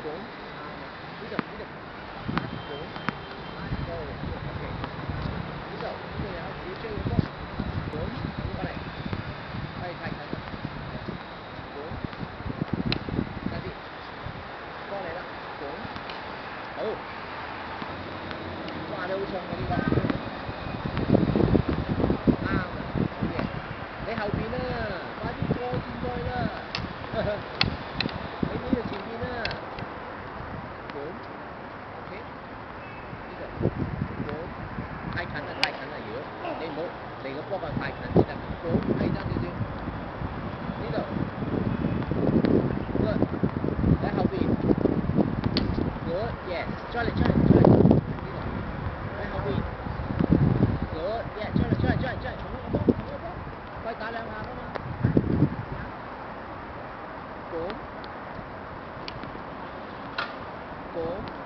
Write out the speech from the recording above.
滾呢度，滾，對，OK，呢度有小追嘅波，滾，過嚟，太近啦，滾，快啲，過嚟啦，滾，好，哇你好重啊呢個，啱啊，好嘢，你後邊啊，快啲過轉過去啦，喺呢度前邊啊，滾，OK。呢度滾，太近啦，妖！你唔好離個波棍太近先得。滾，係爭少少。呢度，good，喺後邊，good yes，再嚟。呢度喺後邊，good yes，再嚟，重個波，可以打兩下噶嘛？滾，滾。